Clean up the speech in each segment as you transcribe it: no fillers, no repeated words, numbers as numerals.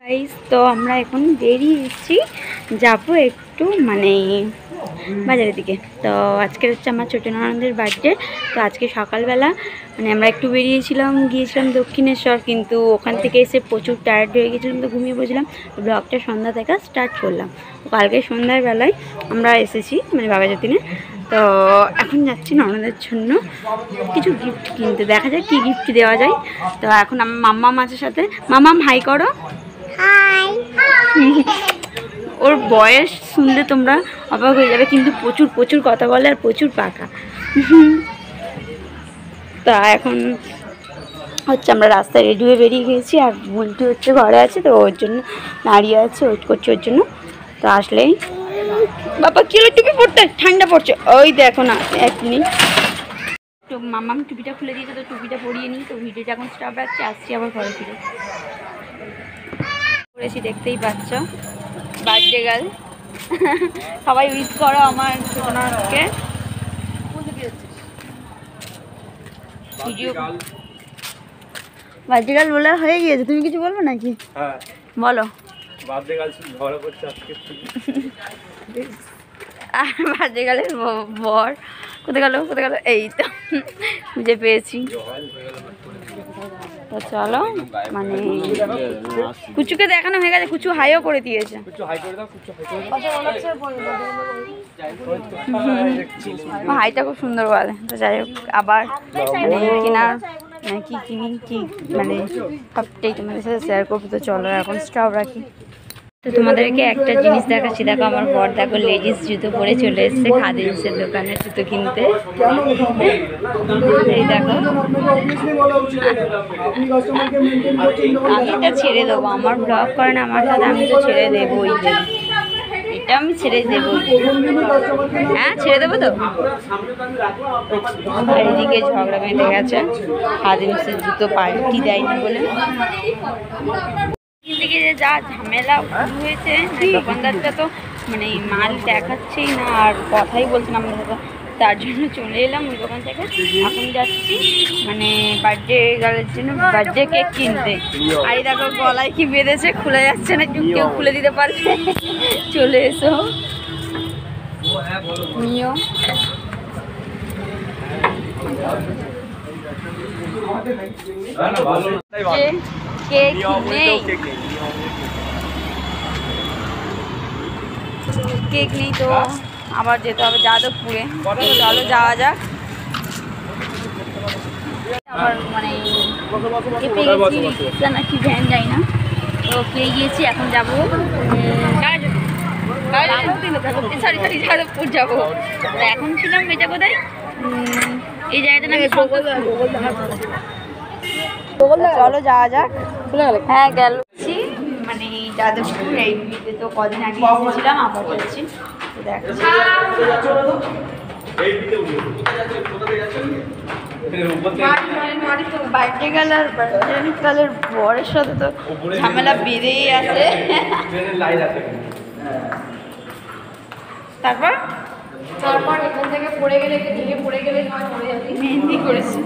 Guys, তো আমরা এখন বেরিয়ে এসেছি, যাবো একটু মানে বাজারের দিকে। তো আজকের হচ্ছে আমার ছোটো ননদের বার্থডে। তো আজকে সকালবেলা মানে আমরা একটু গিয়েছিলাম দক্ষিণেশ্বর, কিন্তু ওখান থেকে এসে প্রচুর টায়ার্ড হয়ে গেছিলাম, তো ঘুমিয়ে পড়েছিলাম। তো ব্লগটা সন্ধ্যা থেকে স্টার্ট করলাম। তো কালকে সন্ধ্যার বেলায় আমরা এসেছি মানে বাঘাযতীনে। তো এখন যাচ্ছি ননদের জন্য কিছু গিফট কিনতে, দেখা যায় কী গিফট দেওয়া যায়। তো এখন আমার মাম্মা মাছের সাথে, মাম্মাম হাই করো। হাই। ওর বয়স শুনলে তোমরা অবাক হয়ে যাবে, কিন্তু প্রচুর প্রচুর কথা বলে আর প্রচুর পাকা। তা এখন হচ্ছে আমরা রাস্তায় রেডি হয়ে বেরিয়ে গেছি, আর বুলটি হচ্ছে ঘরে আছে, তো ওর জন্য দাঁড়িয়ে আছে, ওয়েট করছে ওর জন্য। তো আসলেই বাবা কি হলো, টুপি পড়তে ঠান্ডা পড়ছে, ওই দেখো না এক মিনিট। তো মাম্মাম টুপিটা খুলে দিয়েছে, তো টুপিটা পরিয়ে নিই। তো ভিডিওটা এখন স্টপ রাখছি, আসছি আবার ঘরে ফিরে। করেছি দেখতেই পাচ্ছ, বার্থডে গার্ল। সবাই উইশ করো আমার ছোটনাকে। ভিডিও বার্থডে গার্ল বলা হয়ে গিয়েছে, তুমি কিছু বলবো নাকি? হ্যাঁ বলো। বার্থডে গার্ল ঝগড়া করছে আজকে। আর বার্থডে গার্লের বর কোথায় গেল, এই তো খুঁজে পেয়েছি। তো চলো, মানে কুচুকে দেখানো হয়ে গেছে, কুচু হাইও করে দিয়েছে। হাইটা খুব সুন্দর বলে। তো যাই হোক, আবার কেনার মানে কি কিনি কি মানে সবটাই তোমাদের সাথে শেয়ার করবো। তো চলো এখন স্টপ রাখি। তো তোমাদেরকে একটা জিনিস দেখাচ্ছি, দেখো আমার বর দেখো লেডিস জুতো পরে চলে এসছে খাদিমসের দোকানে জুতো কিনতে। এই দেখো, আমি এটা ছেড়ে দেবো, আমার ব্লগ করে না আমার সাথে, আমি তো ছেড়ে দেবোই, এটা আমি ছেড়ে দেবোই। হ্যাঁ ছেড়ে দেবো তো। আর এদিকে ঝগড়া বেঁধে গেছে, খাদিমসের জুতো পাল্টি দেয়নি বলে। দিকে যে যা ঝামেলা হয়েছে, দোকানদারটা তো মানে মাল দেখাচ্ছেই না আর কথাই বলছে না আমাদের সাথে। তার জন্য চলে এলাম ওই দোকান থেকে। এখন যাচ্ছি মানে বার্থডে গার্লের জন্য বার্থডে কেক কিনতে। আর এই দেখো গলায় কি বেঁধেছে, খুলে যাচ্ছে না, কেউ খুলে দিতে পারবে। চলে এসো নিও। কেক নেই, কেক নেই, তো আবার যেতে হবে যাদবপুরে। চলো যাওয়া যাক। আবার মানে রিক্সা না কি ভ্যান যাই না, তো পেয়ে গিয়েছি। এখন যাবো যাদবপুর যাবো। এখন ছিলাম এটা কোথায়, এই জায়গাটা নাকি চলো যাওয়া যাক। হ্যাঁ গেছি মানে যাদবপুর, এই তো কদিন আগে এসেছিলাম, আবার যাচ্ছি। তো দেখছি বার্থডে গার্লের বরের সাথে তো ঝামেলা বেঁধেই আছে। তারপর এখান থেকে পড়ে গেলে মেহেন্দি করেছি,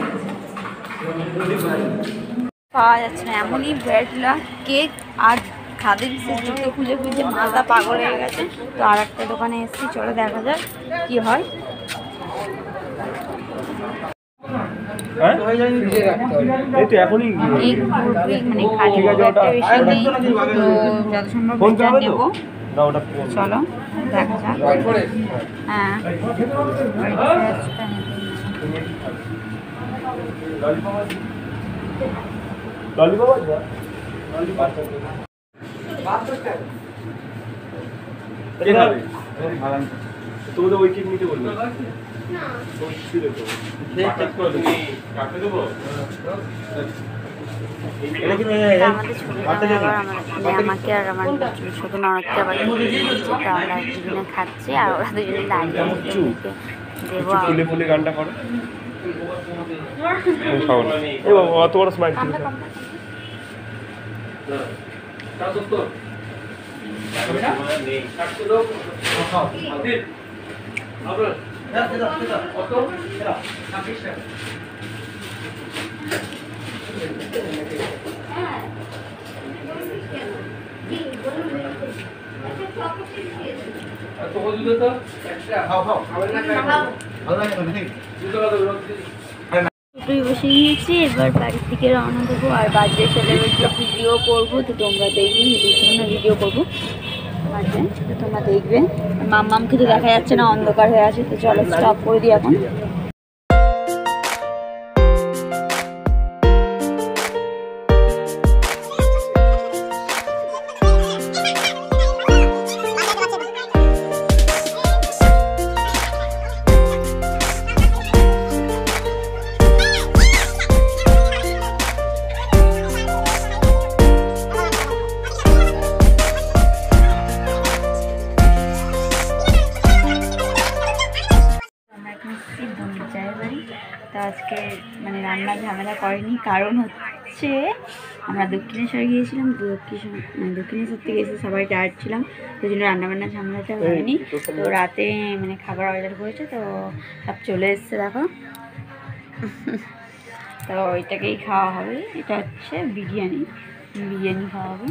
পাওয়া যাচ্ছে না। এমনই ব্যাডলা কেক আর খাদিমসের জুতো খুঁজে মালটা পাগল হয়ে গেছে। তো আর একটা দোকানে এসেছি, চলো দেখা যাক কি হয়। মানে খালি বেশি নেই, তো যত সম্ভব নেবো। চলো দেখা যাক। হ্যাঁ তোদের ওই কেক নিতে বলবো আমাকে আর আমার ছোট ননদকে আবার আমরা দুজনে খাচ্ছি, আর ওরা দুজনে দাঁড়িয়ে দেবো। গানটা করো অত বড় স্মাইল। টোটোই বসে গিয়েছি, এবার বাড়ির দিকে রওনা দেবো। আর বার্থডে সেলিব্রেট ভিডিও করবো, তো তোমরা দেখবে, ভিডিও করবো বার্থডে, তো তোমরা দেখবে। মাম্মামকে তো দেখা যাচ্ছে না, অন্ধকার হয়ে আছে, তো চলো স্টপ করে দিই এখন। তো আজকে মানে রান্নার ঝামেলা করেনি, কারণ হচ্ছে আমরা দক্ষিণেশ্বর গিয়েছিলাম, দক্ষিণেশ্বর থেকে এসে সবাই টায়ার্ড ছিলাম, তো জন্য রান্নাবান্নার ঝামেলাটা হয়নি। তো রাতে মানে খাবার অর্ডার করেছে, তো সব চলে এসছে দেখো। তো ওইটাকেই খাওয়া হবে, এটা হচ্ছে বিরিয়ানি খাওয়া হবে।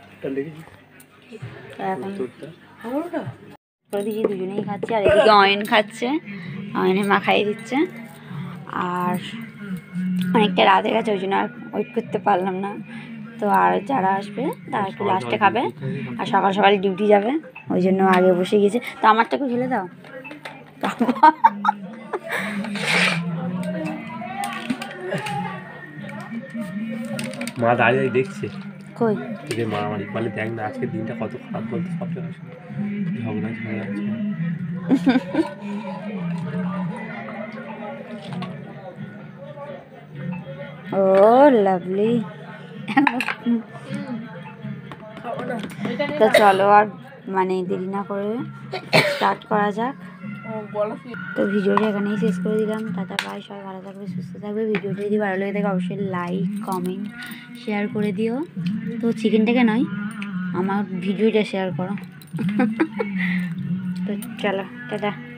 এখন করে দিয়েছি, দুজনেই খাচ্ছে, আর এদিকে অয়েন খাচ্ছে, অয়েনে মা খাইয়ে দিচ্ছে। আর অনেকটা রাত হয়ে গেছে, ওই জন্য আর ওয়েট করতে পারলাম না। তো আর যারা আসবে তারা একটু লাস্টে খাবে, আর সকাল সকাল ডিউটি যাবে, ওই জন্য আগে বসে গিয়েছে। তো আমারটাকে ঢেলে দাও। মা দাঁড়িয়ে দেখছে কই যে মারামারি বলে, দেখ না আজকের দিনটা কত খারাপ বলতে, সব ঝগড়া হয়ে যাচ্ছে। ও লাভলি। তো চলো আর মানে দেরি না করে স্টার্ট করা যাক। তো ভিডিওটা এখানেই শেষ করে দিলাম। টাটা বাই, সবাই ভালো থাকবে, সুস্থ থাকবে। ভিডিওটা যদি ভালো লেগে থাকে অবশ্যই লাইক, কমেন্ট, শেয়ার করে দিও। তো চিকেনটাকে নয়, আমার ভিডিওটা শেয়ার করো। তো চলো টাটা।